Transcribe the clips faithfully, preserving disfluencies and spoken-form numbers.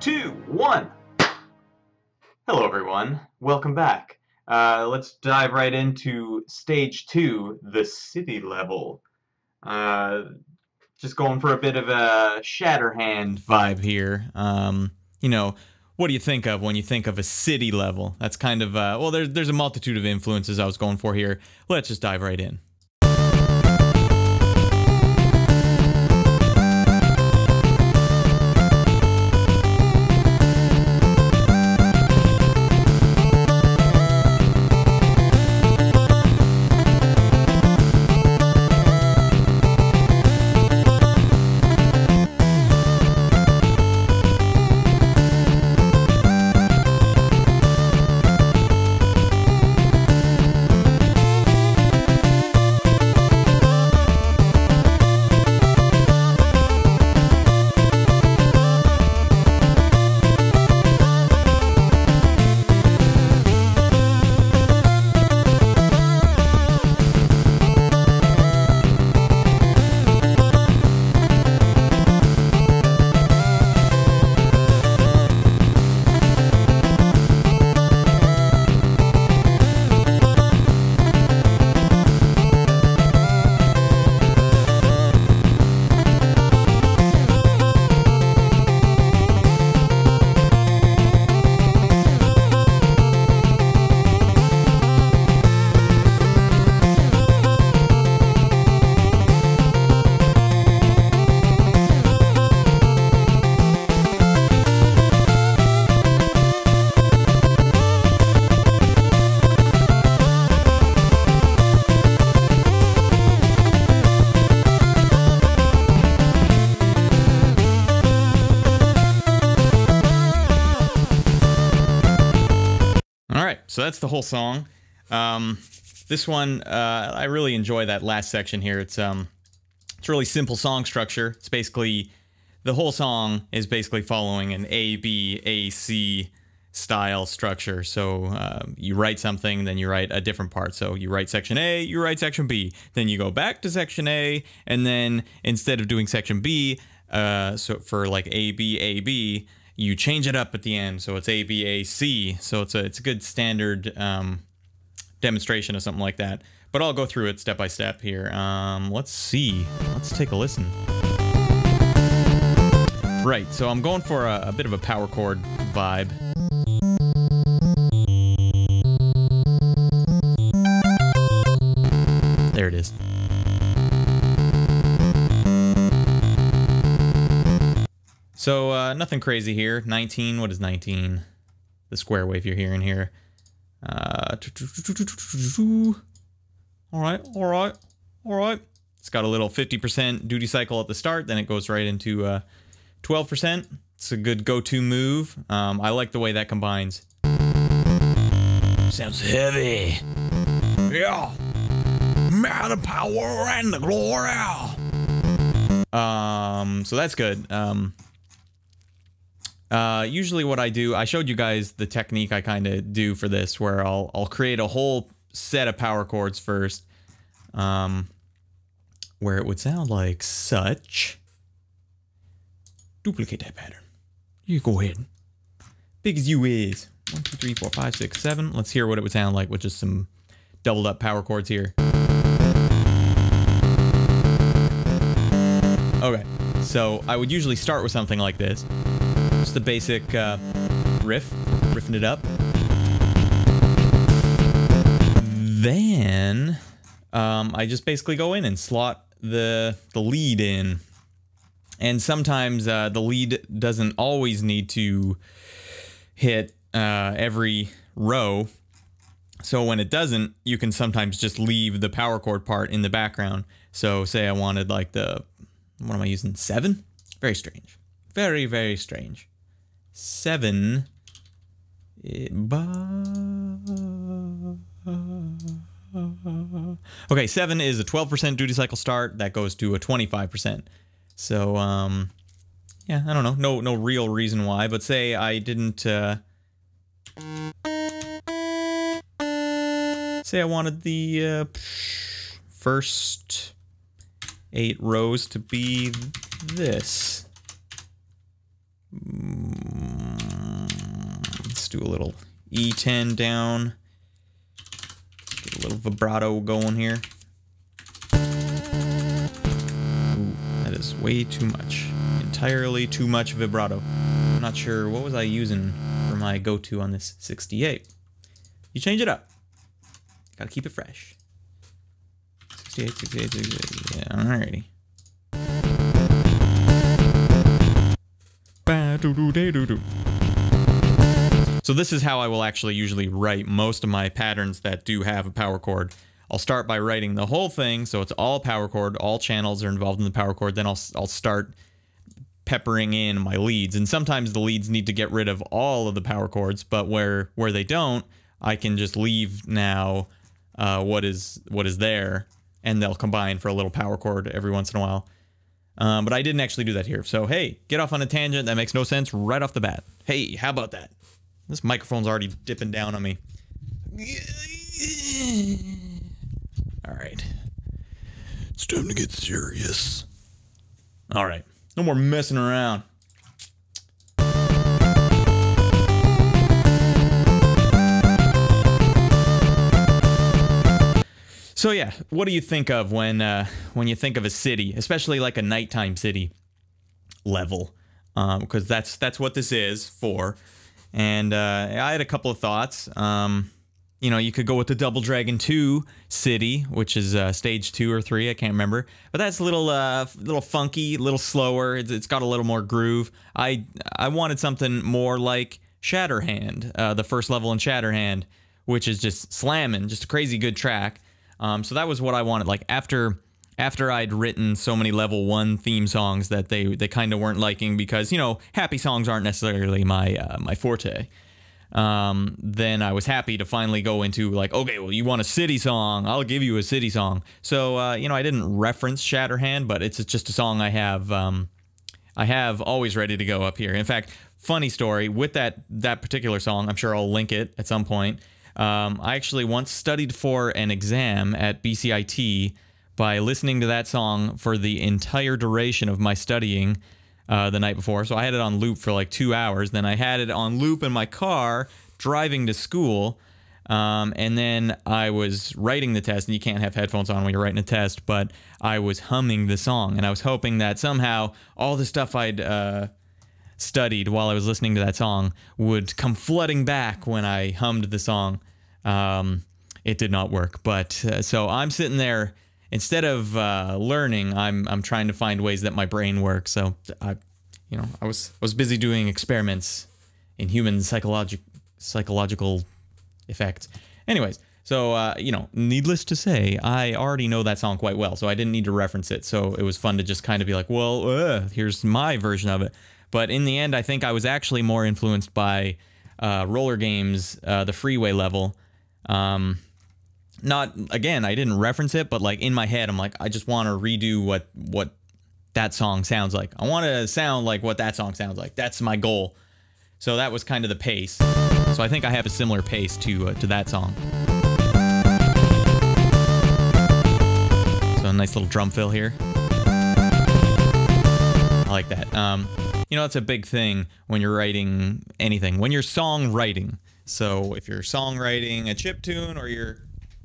two, one. Hello, everyone. Welcome back. Uh, let's dive right into stage two, the city level. Uh, just going for a bit of a Shatterhand vibe here. Um, you know, what do you think of when you think of a city level? That's kind of, uh, well, there's, there's a multitude of influences I was going for here. Let's just dive right in. So that's the whole song. Um, this one, uh, I really enjoy that last section here. It's um, it's a really simple song structure. It's basically, the whole song is basically following an A, B, A, C style structure. So uh, you write something, then you write a different part. So you write section A, you write section B, then you go back to section A, and then instead of doing section B, uh, so for like A, B, A, B, you change it up at the end, so it's A, B, A, C. So it's a it's a good standard um, demonstration of something like that. But I'll go through it step by step here. Um, let's see. Let's take a listen. Right, so I'm going for a, a bit of a power chord vibe. There it is. So, uh, nothing crazy here. nineteen, what is nineteen? The square wave you're hearing here. Uh, alright, alright, alright. It's got a little fifty percent duty cycle at the start, then it goes right into uh, twelve percent. It's a good go-to move. Um, I like the way that combines. Sounds heavy. Yeah. Man, the power and the glory. Um, so that's good. Um... Uh, usually what I do, I showed you guys the technique I kind of do for this, where I'll, I'll create a whole set of power chords first, um, where it would sound like such. Duplicate that pattern. You go ahead. Big as you is. One, two, three, four, five, six, seven. Let's hear what it would sound like with just some doubled up power chords here. Okay, so I would usually start with something like this. Just the basic uh, riff, riffing it up. Then um, I just basically go in and slot the the lead in, and sometimes uh, the lead doesn't always need to hit uh, every row. So when it doesn't, you can sometimes just leave the power chord part in the background. So say I wanted like the, what am I using? Seven? Very strange. Very, very strange. Seven. Okay, seven is a twelve percent duty cycle start. That goes to a twenty-five percent. So, um, yeah, I don't know. No, no real reason why. But say I didn't, uh, say I wanted the uh, first eight rows to be this. Let's do a little E ten down. Get a little vibrato going here. Ooh, that is way too much. Entirely too much vibrato. I'm not sure, what was I using for my go-to on this sixty-eight? You change it up. Gotta keep it fresh. sixty-eight, sixty-eight, sixty-eight. Yeah, alrighty. So this is how I will actually usually write most of my patterns that do have a power chord. I'll start by writing the whole thing, so it's all power chord, all channels are involved in the power chord, then I'll, I'll start peppering in my leads, and sometimes the leads need to get rid of all of the power chords, but where where they don't, I can just leave now uh, what is what is there, and they'll combine for a little power chord every once in a while. Um, but I didn't actually do that here, so hey, get off on a tangent, that makes no sense right off the bat. Hey, how about that? This microphone's already dipping down on me. Alright. It's time to get serious. Alright. No more messing around. So yeah, what do you think of when uh, when you think of a city, especially like a nighttime city level? Because um, that's that's what this is for. And uh, I had a couple of thoughts. Um, you know, you could go with the Double Dragon two city, which is uh, stage two or three, I can't remember. But that's a little, uh, little funky, a little slower. It's, it's got a little more groove. I I wanted something more like Shatterhand, uh, the first level in Shatterhand, which is just slamming, just a crazy good track. Um, so that was what I wanted. Like after after I'd written so many level one theme songs that they they kind of weren't liking because, you know, happy songs aren't necessarily my uh, my forte. Um, then I was happy to finally go into like, okay, well, you want a city song? I'll give you a city song. So uh, you know, I didn't reference Shatterhand, but it's just a song I have um, I have always ready to go up here. In fact, funny story with that that particular song. I'm sure I'll link it at some point. Um, I actually once studied for an exam at B C I T by listening to that song for the entire duration of my studying uh, the night before. So I had it on loop for like two hours. Then I had it on loop in my car driving to school. Um, and then I was writing the test, and you can't have headphones on when you're writing a test, but I was humming the song, and I was hoping that somehow all the stuff I'd uh, studied while I was listening to that song would come flooding back when I hummed the song. Um, it did not work, but uh, so I'm sitting there instead of uh, learning. I'm I'm trying to find ways that my brain works. So I, you know, I was I was busy doing experiments in human psychologic psychological effects. Anyways, so uh, you know, needless to say, I already know that song quite well, so I didn't need to reference it. So it was fun to just kind of be like, well, uh, here's my version of it. But in the end, I think I was actually more influenced by uh, Roller Games, uh, the Freeway level. Um, not, again, I didn't reference it, but like in my head, I'm like, I just want to redo what, what that song sounds like. I want to sound like what that song sounds like. That's my goal. So that was kind of the pace. So I think I have a similar pace to, uh, to that song. So a nice little drum fill here. I like that. Um, you know, that's a big thing when you're writing anything, when you're songwriting. So if you're songwriting a chiptune, or you're,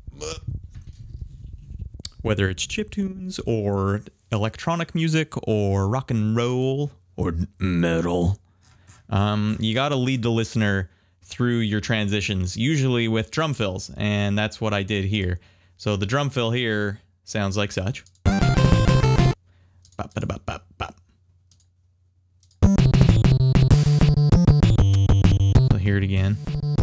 whether it's chiptunes or electronic music or rock and roll or metal, um, you got to lead the listener through your transitions, usually with drum fills, and that's what I did here. So the drum fill here sounds like such. Bop, bop, bop, bop. So hear it again.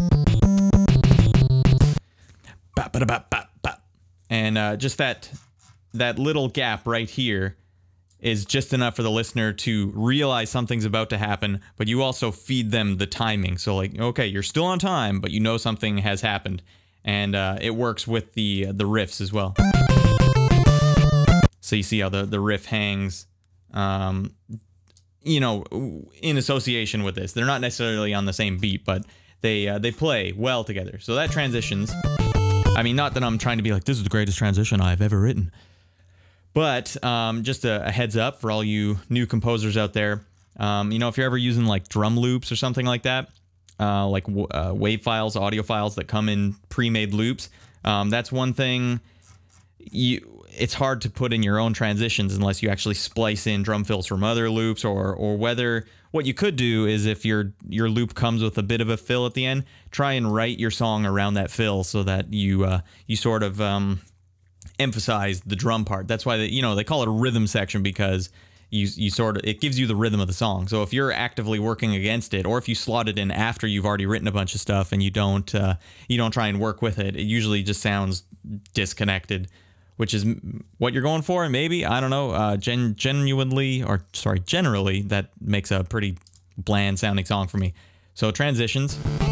Bop, bop, bop, bop, bop. And uh, just that that little gap right here is just enough for the listener to realize something's about to happen, but you also feed them the timing. So like, okay, you're still on time, but you know something has happened, and uh, it works with the the riffs as well. So you see how the the riff hangs, um, you know, in association with this. They're not necessarily on the same beat, but they uh, they play well together. So that transitions. I mean, not that I'm trying to be like, this is the greatest transition I've ever written. But um, just a, a heads up for all you new composers out there. Um, you know, if you're ever using like drum loops or something like that, uh, like uh, wave files, audio files that come in pre-made loops, um, that's one thing you it's hard to put in your own transitions unless you actually splice in drum fills from other loops, or or whether what you could do is if your your loop comes with a bit of a fill at the end, try and write your song around that fill so that you uh, you sort of um, emphasize the drum part. That's why they, you know they call it a rhythm section, because you you sort of it gives you the rhythm of the song. So if you're actively working against it, or if you slot it in after you've already written a bunch of stuff and you don't uh, you don't try and work with it, it usually just sounds disconnected, which is what you're going for, maybe, I don't know, uh, gen genuinely, or sorry, generally, that makes a pretty bland sounding song for me. So transitions.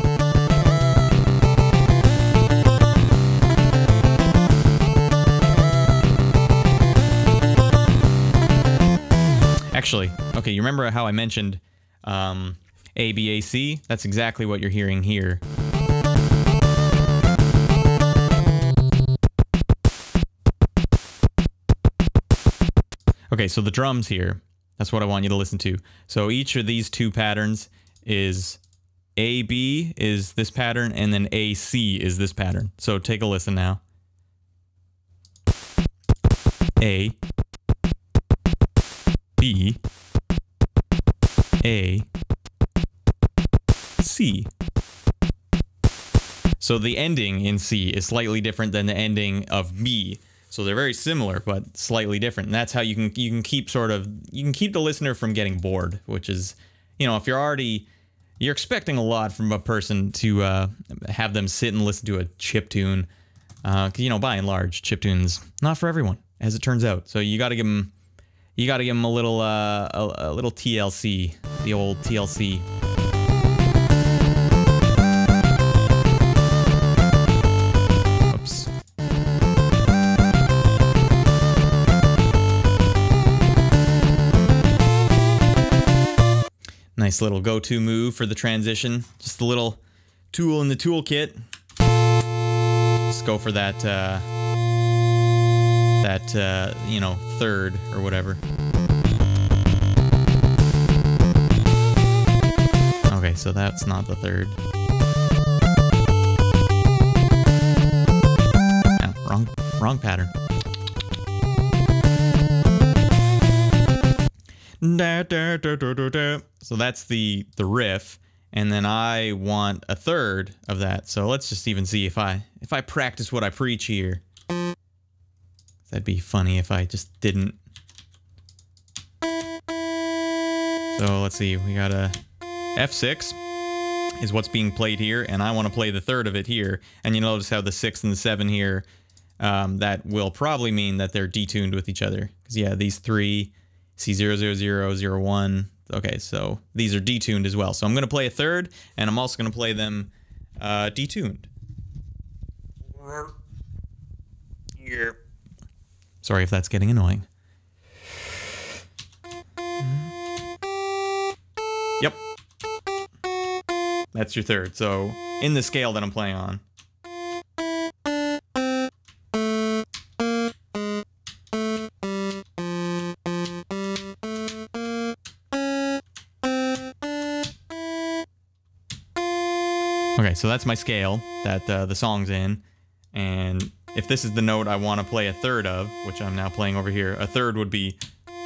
Actually, okay, you remember how I mentioned um, A, B, A, C? That's exactly what you're hearing here. Okay, so the drums here, that's what I want you to listen to. So each of these two patterns is A, B is this pattern, and then A, C is this pattern. So take a listen now. A, B, A, C. So the ending in C is slightly different than the ending of B. So they're very similar, but slightly different. And that's how you can you can keep sort of you can keep the listener from getting bored, which is, you know, if you're already you're expecting a lot from a person to uh, have them sit and listen to a chiptune, uh, you know, by and large, chiptunes not for everyone, as it turns out. So you got to give them you got to give them a little uh, a, a little T L C, the old T L C. Nice little go-to move for the transition. Just a little tool in the toolkit. Just go for that, uh, that, uh, you know, third or whatever. Okay, so that's not the third. Oh, wrong, wrong pattern. Da, da, da, da, da, da. So that's the the riff, and then I want a third of that. So let's just even see if I if I practice what I preach here. That'd be funny if I just didn't. So let's see, we got a F six is what's being played here, and I want to play the third of it here. And you notice how the six and the seven here, um, that will probably mean that they're detuned with each other. Because yeah, these three, C zero zero zero zero one. Okay, so these are detuned as well. So I'm going to play a third, and I'm also going to play them uh, detuned. Sorry if that's getting annoying. Yep. That's your third. So in the scale that I'm playing on. Okay, so that's my scale that uh, the song's in, and if this is the note I want to play a third of, which I'm now playing over here, a third would be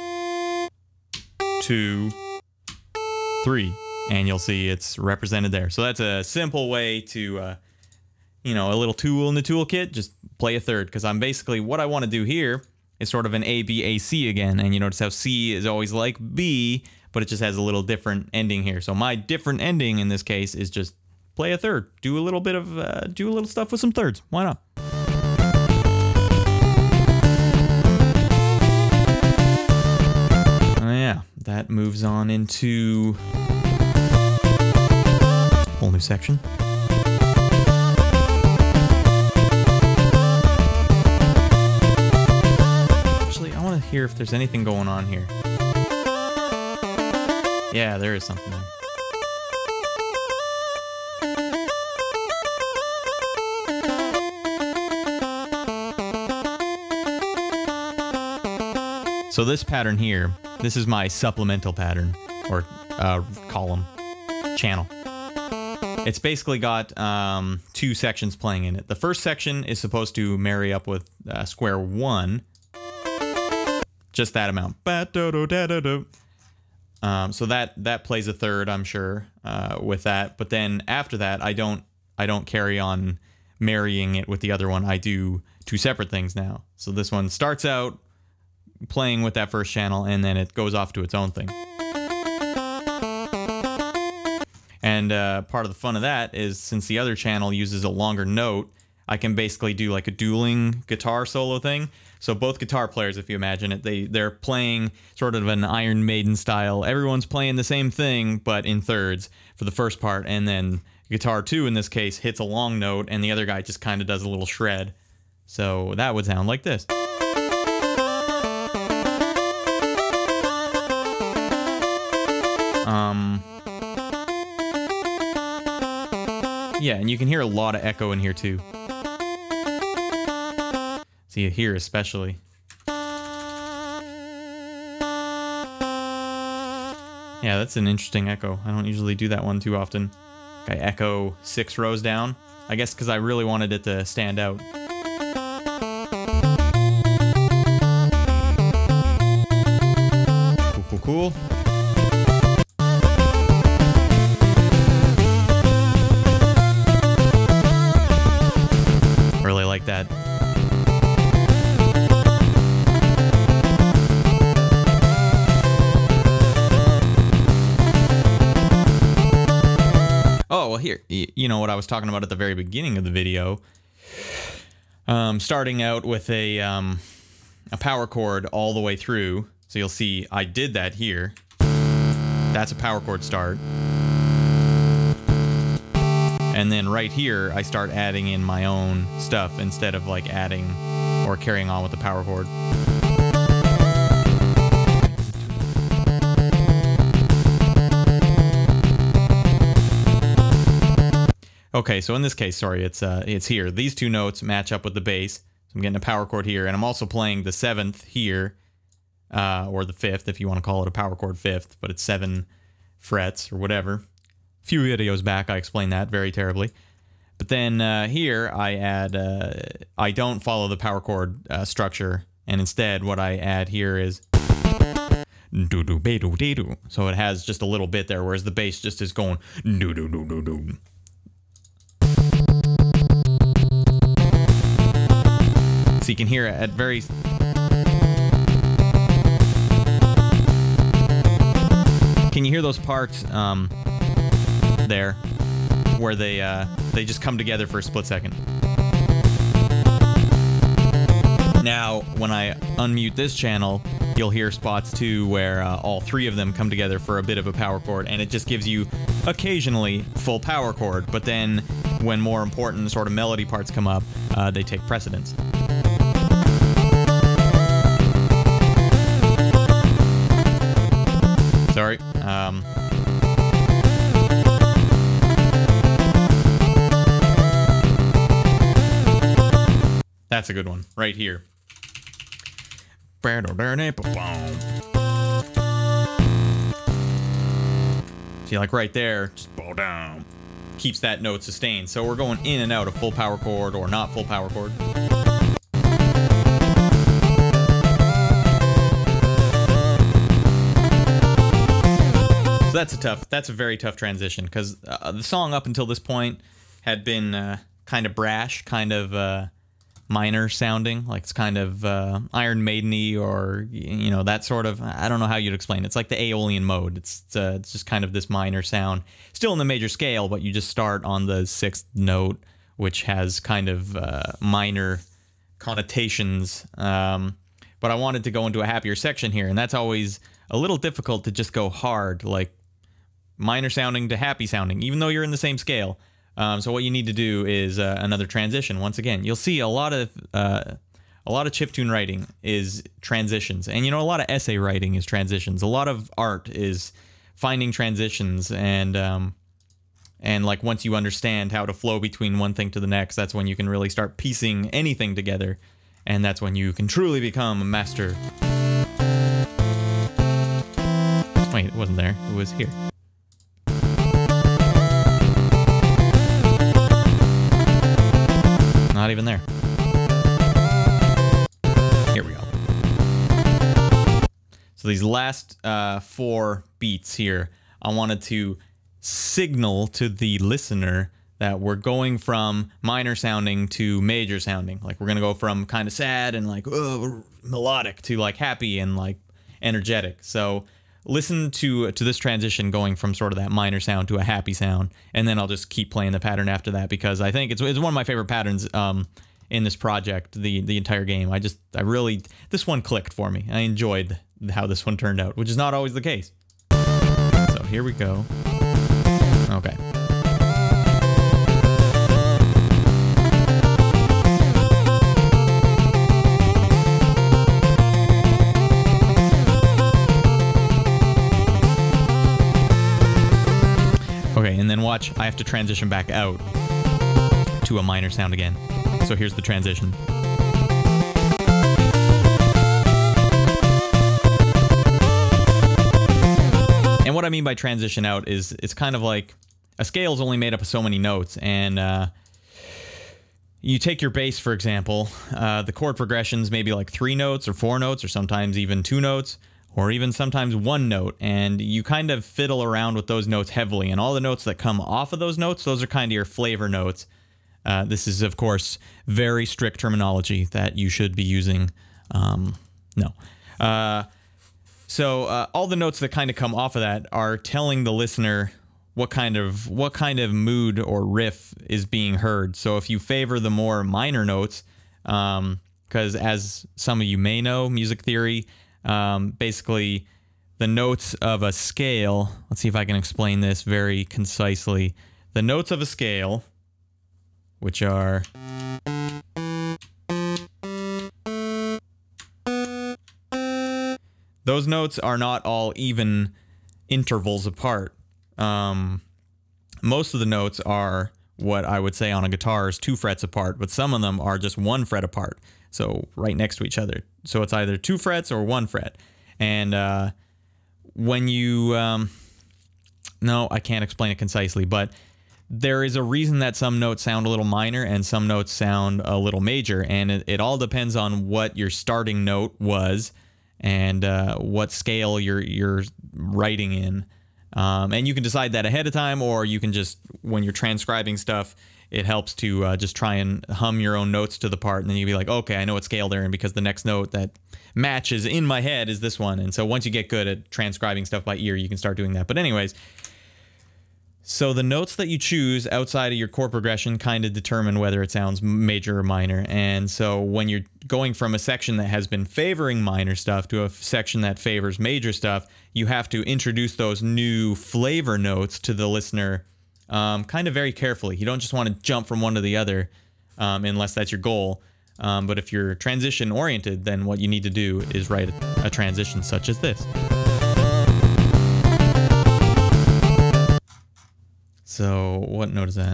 two, three, and you'll see it's represented there. So that's a simple way to, uh, you know, a little tool in the toolkit, just play a third, because I'm basically, what I want to do here is sort of an A, B, A, C again, and you notice how C is always like B, but it just has a little different ending here. So my different ending in this case is just play a third. Do a little bit of, uh, do a little stuff with some thirds. Why not? Oh yeah, that moves on into a whole new section. Actually, I want to hear if there's anything going on here. Yeah, there is something there. So this pattern here, this is my supplemental pattern, or uh, column, channel. It's basically got um, two sections playing in it. The first section is supposed to marry up with uh, square one. Just that amount. Um, so that that plays a third, I'm sure, uh, with that. But then after that, I don't I don't carry on marrying it with the other one. I do two separate things now. So this one starts out playing with that first channel, and then it goes off to its own thing. And uh, part of the fun of that is, since the other channel uses a longer note, I can basically do like a dueling guitar solo thing. So both guitar players, if you imagine it, they, they're playing sort of an Iron Maiden style. Everyone's playing the same thing, but in thirds for the first part. And then guitar two, in this case, hits a long note, and the other guy just kind of does a little shred. So that would sound like this. Um... Yeah, and you can hear a lot of echo in here too. See, here especially. Yeah, that's an interesting echo. I don't usually do that one too often. I echo six rows down. I guess because I really wanted it to stand out. Cool, cool, cool. Really like that. Oh, well, here, you know what I was talking about at the very beginning of the video. Um, starting out with a, um, a power chord all the way through. So you'll see I did that here. That's a power chord start. And then right here, I start adding in my own stuff instead of like adding or carrying on with the power chord. Okay, so in this case, sorry, it's uh, it's here. These two notes match up with the bass. So I'm getting a power chord here, and I'm also playing the seventh here, uh, or the fifth, if you want to call it a power chord fifth, but it's seven frets or whatever. A few videos back, I explained that very terribly. But then uh, here, I add, uh, I don't follow the power chord uh, structure, and instead what I add here is do-do-be-do-de-do. So it has just a little bit there, whereas the bass just is going do-do-do-do-do. So you can hear it at very... Can you hear those parts um, there, where they uh, they just come together for a split second? Now, when I unmute this channel, you'll hear spots too where uh, all three of them come together for a bit of a power chord, and it just gives you occasionally full power chord, but then when more important sort of melody parts come up, uh, they take precedence. Sorry. Um, that's a good one, right here. See, like right there, just bow down, keeps that note sustained. So we're going in and out of full power chord or not full power chord. So that's a tough, that's a very tough transition, because uh, the song up until this point had been uh, kind of brash, kind of uh, minor sounding, like it's kind of uh, Iron Maiden-y, or, you know, that sort of, I don't know how you'd explain it. It's like the Aeolian mode. It's, it's, uh, it's just kind of this minor sound. Still in the major scale, but you just start on the sixth note, which has kind of uh, minor connotations. Um, but I wanted to go into a happier section here, and that's always a little difficult to just go hard, like minor sounding to happy sounding, even though you're in the same scale. Um, so what you need to do is uh, another transition. Once again, you'll see a lot of uh, a lot of chiptune writing is transitions, and you know, a lot of essay writing is transitions. A lot of art is finding transitions, and um, and like once you understand how to flow between one thing to the next, that's when you can really start piecing anything together, and that's when you can truly become a master. Wait, wait, it wasn't there. It was here. Not even there. Here we go. So these last uh, four beats here, I wanted to signal to the listener that we're going from minor sounding to major sounding. Like we're gonna go from kind of sad and like oh, melodic to like happy and like energetic. So listen to to this transition going from sort of that minor sound to a happy sound, and then I'll just keep playing the pattern after that because I think it's it's one of my favorite patterns um, in this project. The the entire game. I just I really this one clicked for me. I enjoyed how this one turned out, which is not always the case. So here we go. Okay. Okay, and then watch, I have to transition back out to a minor sound again. So here's the transition. And what I mean by transition out is it's kind of like a scale is only made up of so many notes, and uh, you take your bass, for example, uh, the chord progressions maybe like three notes or four notes or sometimes even two notes or even sometimes one note, and you kind of fiddle around with those notes heavily, and all the notes that come off of those notes, those are kind of your flavor notes. Uh, this is, of course, very strict terminology that you should be using. Um, no. Uh, so uh, all the notes that kind of come off of that are telling the listener what kind of what kind of mood or riff is being heard. So if you favor the more minor notes, um, because as some of you may know, music theory, um, basically the notes of a scale, let's see if I can explain this very concisely. The notes of a scale, which are those notes are not all even intervals apart. Um, most of the notes are what I would say on a guitar is two frets apart, but some of them are just one fret apart. So right next to each other. So it's either two frets or one fret. And uh, when you, um, no, I can't explain it concisely, but there is a reason that some notes sound a little minor and some notes sound a little major. And it, it all depends on what your starting note was and uh, what scale you're, you're writing in. Um, and you can decide that ahead of time, or you can just, when you're transcribing stuff, it helps to uh, just try and hum your own notes to the part, and then you'll be like, okay, I know what scale they're in because the next note that matches in my head is this one. And so once you get good at transcribing stuff by ear, you can start doing that. But anyways, so the notes that you choose outside of your chord progression kind of determine whether it sounds major or minor. And so when you're going from a section that has been favoring minor stuff to a section that favors major stuff, you have to introduce those new flavor notes to the listener um, kind of very carefully. You don't just want to jump from one to the other um, unless that's your goal. Um, but if you're transition oriented, then what you need to do is write a, a transition such as this. So what note is that?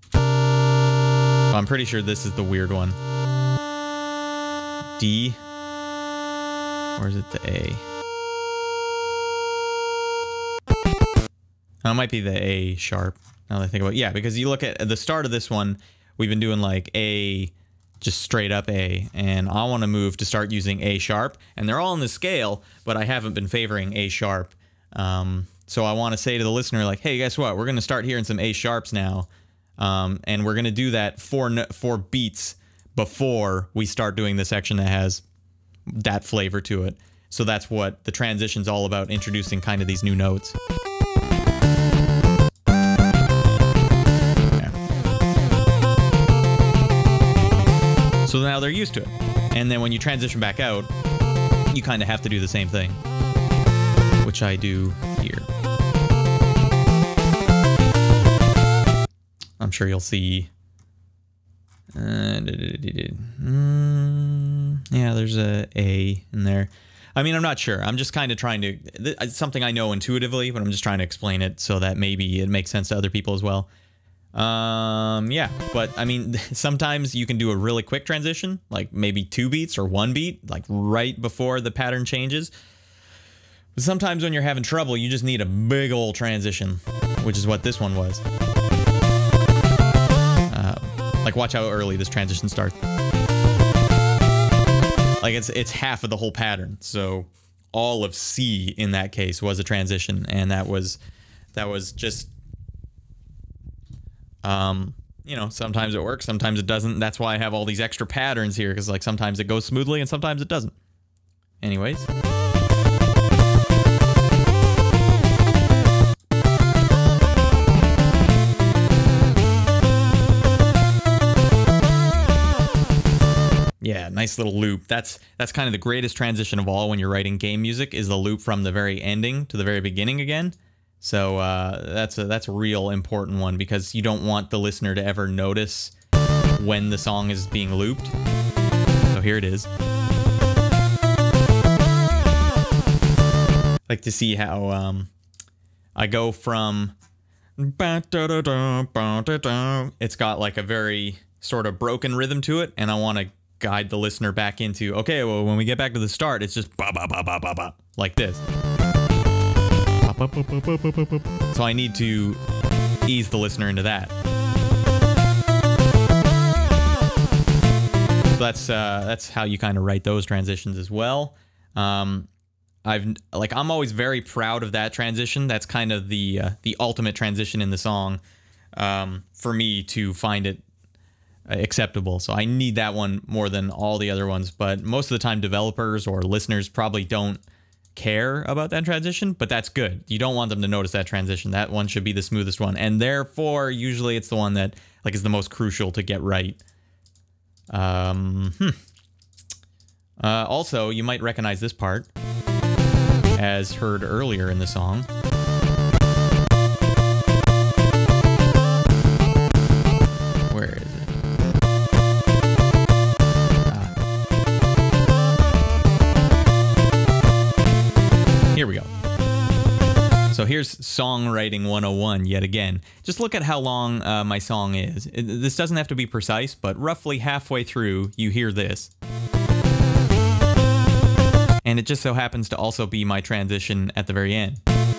I'm pretty sure this is the weird one. D? Or is it the A? Oh, it might be the A sharp, now that I think about it. Yeah, because you look at the start of this one, we've been doing like A, just straight up A, and I want to move to start using A sharp, and they're all in the scale, but I haven't been favoring A sharp. Um, so I want to say to the listener, like, hey, guess what? We're going to start hearing some A sharps now, um, and we're going to do that four, four beats before we start doing the section that has that flavor to it. So that's what the transition's all about, introducing kind of these new notes. So now they're used to it. And then when you transition back out, you kind of have to do the same thing, which I do here. I'm sure you'll see. Uh, mm, yeah, there's a A in there. I mean, I'm not sure. I'm just kind of trying to, it's something I know intuitively, but I'm just trying to explain it so that maybe it makes sense to other people as well. Um, yeah, but I mean, sometimes you can do a really quick transition, like maybe two beats or one beat, like right before the pattern changes. But sometimes when you're having trouble, you just need a big old transition, which is what this one was. Uh, like, watch how early this transition starts. Like, it's it's half of the whole pattern. So all of C in that case was a transition, and that was that was just um you know, sometimes it works, sometimes it doesn't. That's why I have all these extra patterns here, because like sometimes it goes smoothly and sometimes it doesn't. Anyways. Yeah, nice little loop. That's that's kind of the greatest transition of all when you're writing game music, is the loop from the very ending to the very beginning again. So uh, that's a that's a real important one, because you don't want the listener to ever notice when the song is being looped. So here it is. Like to see how um, I go from it's got like a very sort of broken rhythm to it, and I want to guide the listener back into, okay, well, when we get back to the start, it's just ba ba ba ba ba ba, like this. So I need to ease the listener into that. So that's uh, that's how you kind of write those transitions as well. Um, I've like I'm always very proud of that transition. That's kind of the uh, the ultimate transition in the song um, for me to find it acceptable. So I need that one more than all the other ones, but most of the time developers or listeners probably don't care about that transition, but that's good. You don't want them to notice that transition. That one should be the smoothest one, and therefore usually it's the one that like is the most crucial to get right. Um, hmm. uh, also, you might recognize this part as heard earlier in the song. Where is it? Here we go. So here's songwriting one oh one yet again. Just look at how long uh, my song is. It, this doesn't have to be precise, but roughly halfway through, you hear this. And it just so happens to also be my transition at the very end.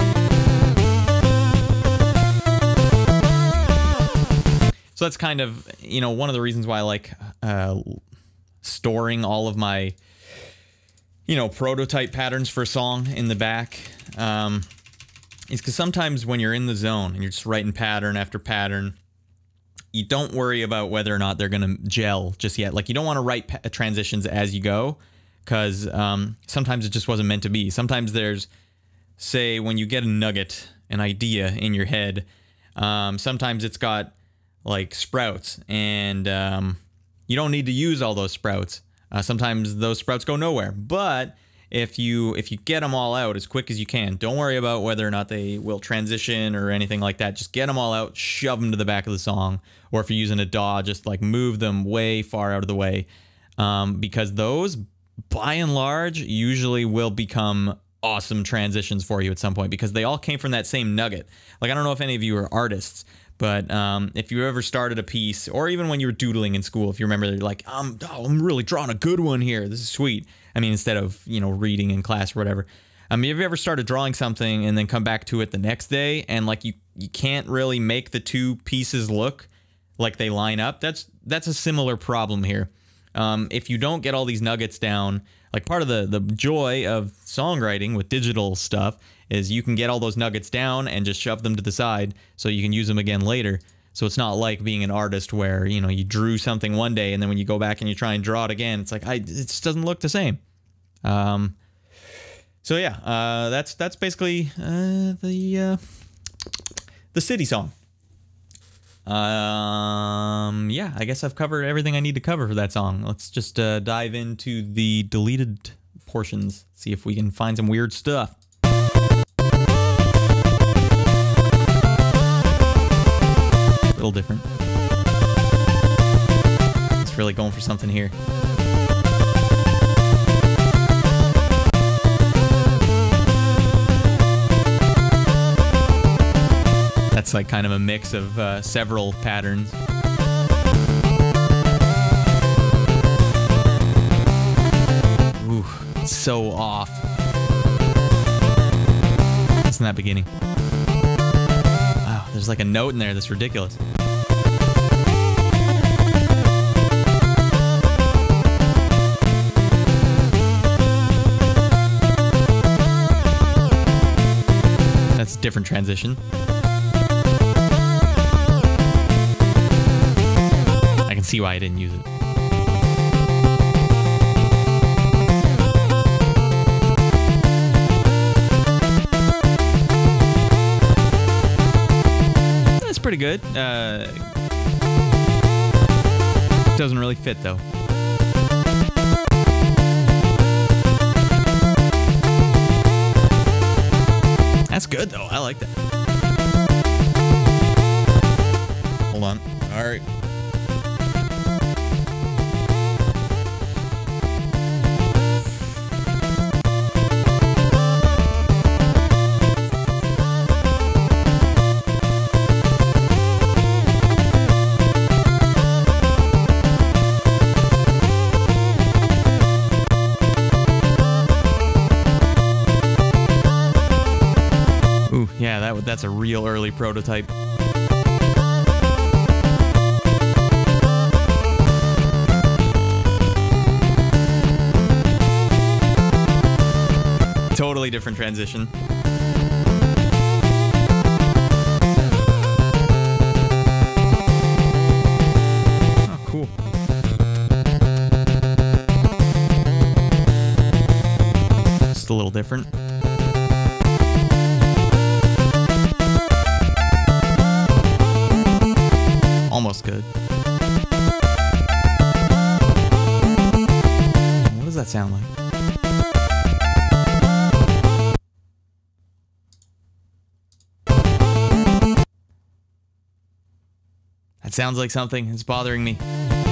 So that's kind of, you know, one of the reasons why I like uh, storing all of my, you know, prototype patterns for a song in the back, um, is because sometimes when you're in the zone and you're just writing pattern after pattern, you don't worry about whether or not they're going to gel just yet. Like, you don't want to write pa transitions as you go, because um, sometimes it just wasn't meant to be. Sometimes there's, say, when you get a nugget, an idea in your head, um, sometimes it's got, like, sprouts, and um, you don't need to use all those sprouts. Uh, sometimes those sprouts go nowhere, but if you if you get them all out as quick as you can, don't worry about whether or not they will transition or anything like that. Just get them all out, shove them to the back of the song, or if you're using a D A W, just like move them way far out of the way, um, because those, by and large, usually will become awesome transitions for you at some point, because they all came from that same nugget. Like, I don't know if any of you are artists, but um, if you ever started a piece, or even when you were doodling in school, if you remember, you're like, I'm, oh, I'm really drawing a good one here. This is sweet. I mean, instead of, you know, reading in class or whatever. I mean, have you ever started drawing something and then come back to it the next day, and like you, you can't really make the two pieces look like they line up? That's that's a similar problem here. Um, if you don't get all these nuggets down, like part of the, the joy of songwriting with digital stuff is you can get all those nuggets down and just shove them to the side so you can use them again later. So it's not like being an artist where, you know, you drew something one day and then when you go back and you try and draw it again, it's like, I, it just doesn't look the same. Um, so yeah, uh, that's that's basically uh, the uh, the city song. Um, yeah, I guess I've covered everything I need to cover for that song. Let's just uh, dive into the deleted portions, see if we can find some weird stuff. A little different. It's really going for something here. That's like kind of a mix of uh, several patterns. Ooh, it's so off. Listen to that beginning. Wow, there's like a note in there that's ridiculous. That's a different transition. I can see why I didn't use it. That's pretty good. Uh, doesn't really fit though. That's good though. I like that. Hold on. All right. Yeah, that that's a real early prototype. Totally different transition. Oh, cool. Just a little different. Almost good. What does that sound like? That sounds like something is bothering me.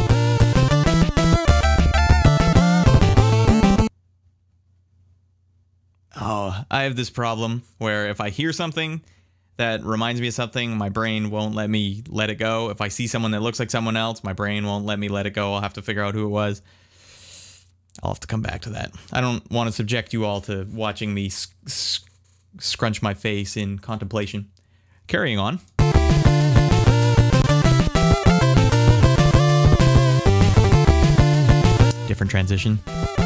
Oh, I have this problem where if I hear something that reminds me of something, my brain won't let me let it go. If I see someone that looks like someone else, my brain won't let me let it go. I'll have to figure out who it was. I'll have to come back to that. I don't want to subject you all to watching me scrunch my face in contemplation. Carrying on. Different transition.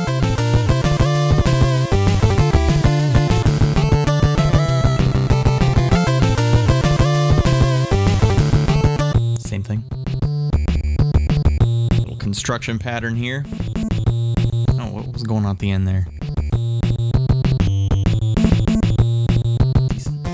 Same thing. Little construction pattern here. Oh, what was going on at the end there? Decent.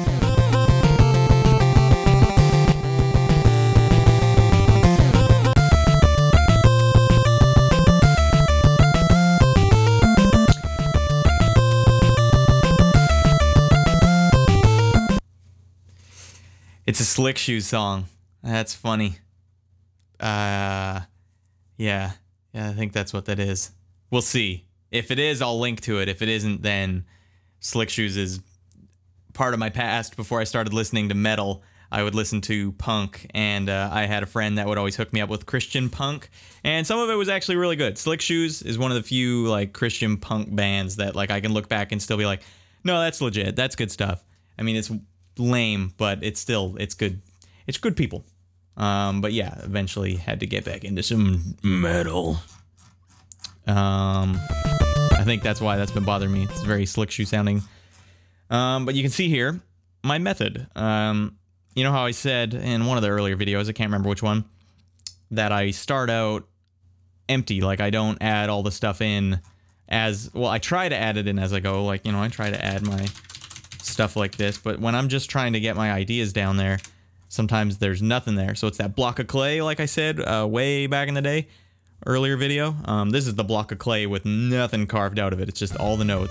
It's a Slick Shoes song. That's funny. Uh, yeah. Yeah, I think that's what that is. We'll see. If it is, I'll link to it. If it isn't, then Slick Shoes is part of my past. Before I started listening to metal, I would listen to punk, and uh, I had a friend that would always hook me up with Christian punk, and some of it was actually really good. Slick Shoes is one of the few like Christian punk bands that like I can look back and still be like, no, that's legit. That's good stuff. I mean, it's lame, but it's still, it's good. It's good people. Um, but yeah, eventually had to get back into some metal. Um, I think that's why that's been bothering me. It's very Slick Shoe sounding. Um, but you can see here my method. Um, you know how I said in one of the earlier videos, I can't remember which one, that I start out empty. Like I don't add all the stuff in as, well, I try to add it in as I go. Like, you know, I try to add my stuff like this, but when I'm just trying to get my ideas down there, sometimes there's nothing there. So it's that block of clay, like I said, uh, way back in the day, earlier video. Um, this is the block of clay with nothing carved out of it. It's just all the notes.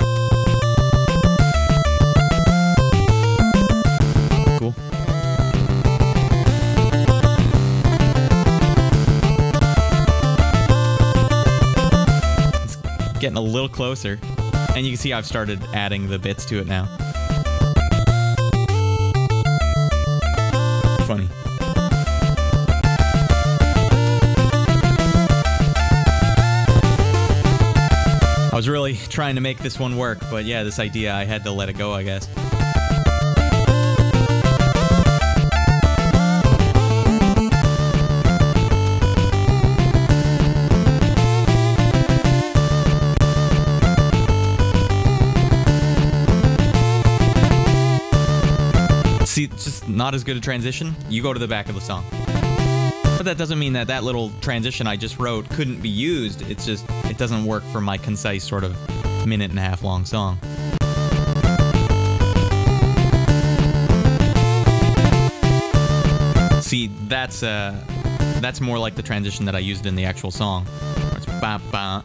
Cool. It's getting a little closer. And you can see I've started adding the bits to it now. Funny. I was really trying to make this one work, but yeah, this idea, I had to let it go, I guess. not as good a transition, you go to the back of the song. But that doesn't mean that that little transition I just wrote couldn't be used. It's just, it doesn't work for my concise sort of minute and a half long song. See, that's uh, that's more like the transition that I used in the actual song. It's ba ba.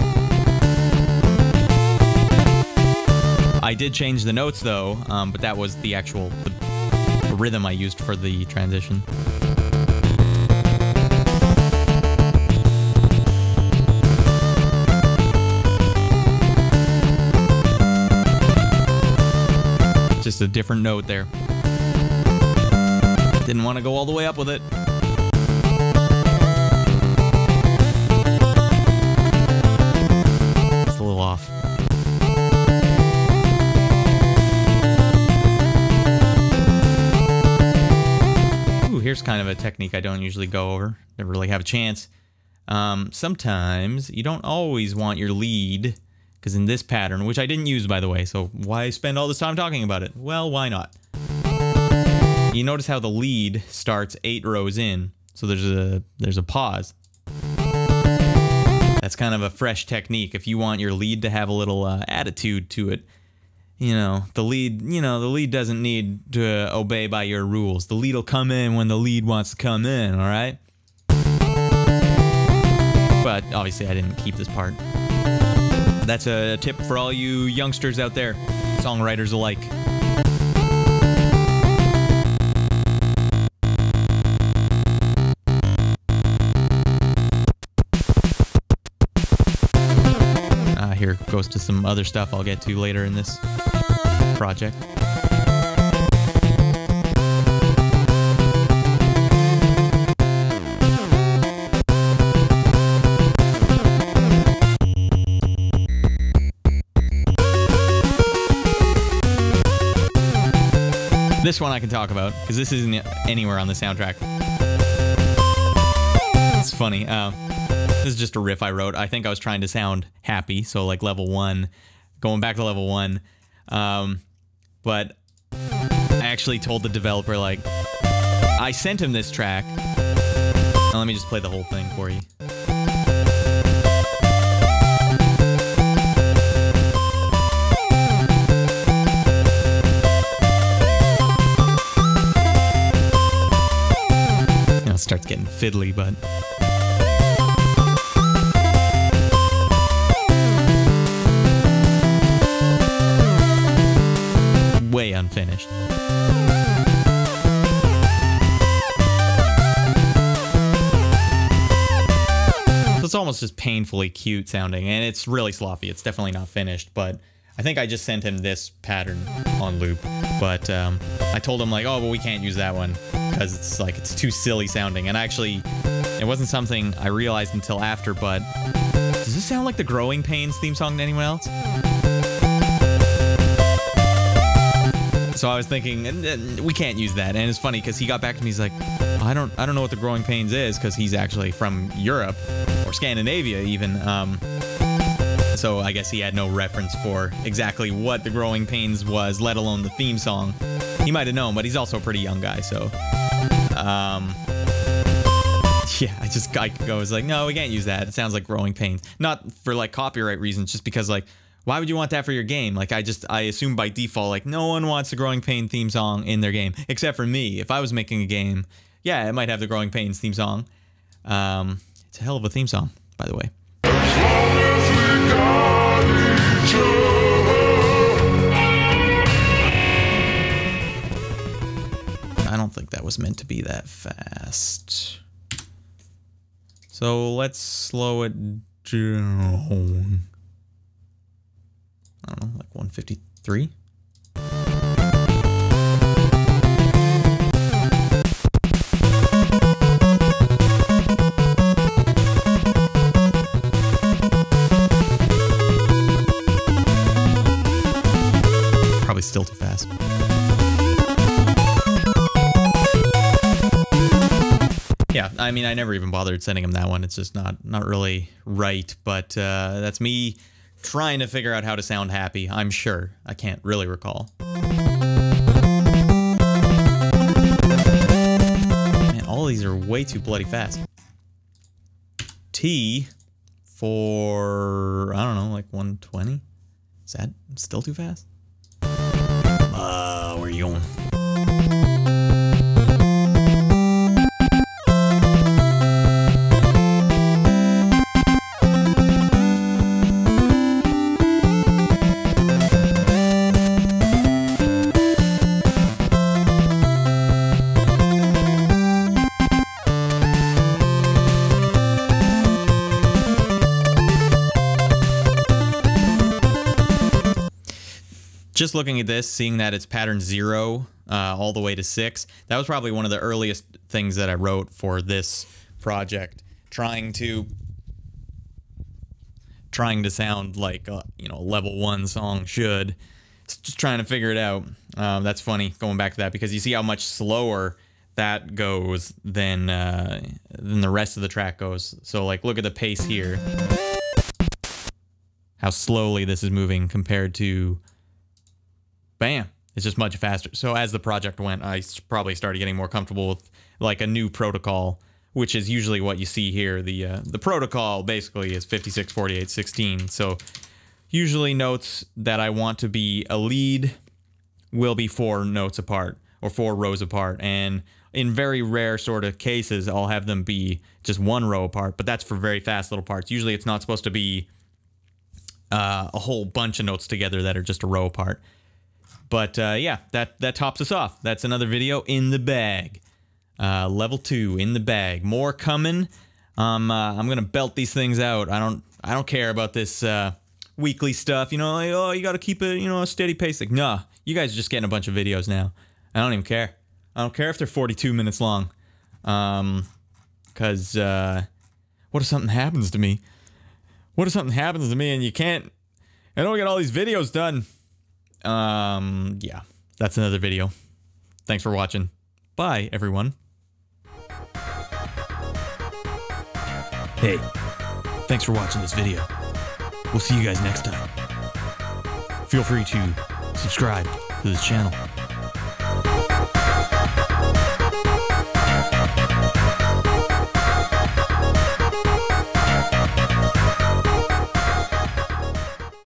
I did change the notes though, um, but that was the actual the, the rhythm I used for the transition. Just a different note there. Didn't want to go all the way up with it. It's a little off. Ooh, here's kind of a technique I don't usually go over. Never really have a chance. Um, sometimes you don't always want your lead, because in this pattern, which I didn't use by the way, so why spend all this time talking about it? Well, why not? You notice how the lead starts eight rows in, so there's a there's a pause. That's kind of a fresh technique. If you want your lead to have a little uh, attitude to it, you know, the lead, you know, the lead doesn't need to obey by your rules. The lead will come in when the lead wants to come in, all right? But obviously I didn't keep this part. That's a tip for all you youngsters out there, songwriters alike. Uh, here goes to some other stuff I'll get to later in this project. This one I can talk about, because this isn't anywhere on the soundtrack. It's funny. Uh, this is just a riff I wrote. I think I was trying to sound happy, so like level one, going back to level one. Um, but I actually told the developer, like, I sent him this track. Now, let me just play the whole thing for you. Starts getting fiddly, but way unfinished. So it's almost just painfully cute sounding, and it's really sloppy. It's definitely not finished, but I think I just sent him this pattern on loop. But um, I told him, like, oh, well, we can't use that one, because it's like it's too silly sounding. And actually, it wasn't something I realized until after, but does this sound like the Growing Pains theme song to anyone else? So I was thinking, we can't use that. And it's funny because he got back to me, he's like, I don't I don't know what the Growing Pains is, because he's actually from Europe or Scandinavia even. Um, so I guess he had no reference for exactly what the Growing Pains was, let alone the theme song. He might have known, but he's also a pretty young guy, so um, yeah, I just I was like, no, we can't use that. It sounds like Growing Pains. Not for like copyright reasons, just because like, why would you want that for your game? Like, I just I assume by default, like, no one wants the Growing Pain theme song in their game except for me. If I was making a game, yeah, it might have the Growing Pains theme song. Um, it's a hell of a theme song, by the way. As long as we got each other. I don't think that was meant to be that fast. So let's slow it down. I don't know, like one fifty-three? Probably still too fast. Yeah, I mean, I never even bothered sending him that one. It's just not not really right, but uh, that's me trying to figure out how to sound happy, I'm sure. I can't really recall. these are way too bloody fast. T for, I don't know, like one twenty? Is that still too fast? Uh, where are you going? Just looking at this, seeing that it's pattern zero uh, all the way to six, that was probably one of the earliest things that I wrote for this project. Trying to, trying to sound like a, you know, a level one song should. Just trying to figure it out. Um, that's funny going back to that because you see how much slower that goes than uh, than the rest of the track goes. So like, look at the pace here. How slowly this is moving compared to. Bam, it's just much faster. So as the project went, I probably started getting more comfortable with like a new protocol, which is usually what you see here. The uh, the protocol basically is fifty-six, forty-eight, sixteen. So usually notes that I want to be a lead will be four notes apart or four rows apart. And in very rare sort of cases, I'll have them be just one row apart, but that's for very fast little parts. Usually it's not supposed to be uh, a whole bunch of notes together that are just a row apart. But uh, yeah, that, that tops us off. That's another video in the bag. Uh, level two in the bag. More coming. Um, uh, I'm gonna belt these things out. I don't I don't care about this uh, weekly stuff. You know, like, oh, you got to keep it, you know, a steady pace. Like, nah, you guys are just getting a bunch of videos now. I don't even care. I don't care if they're forty-two minutes long. Um, cause uh, what if something happens to me? What if something happens to me and you can't? I don't get all these videos done. Um, yeah, that's another video. Thanks for watching. Bye, everyone. Hey, thanks for watching this video. We'll see you guys next time. Feel free to subscribe to this channel.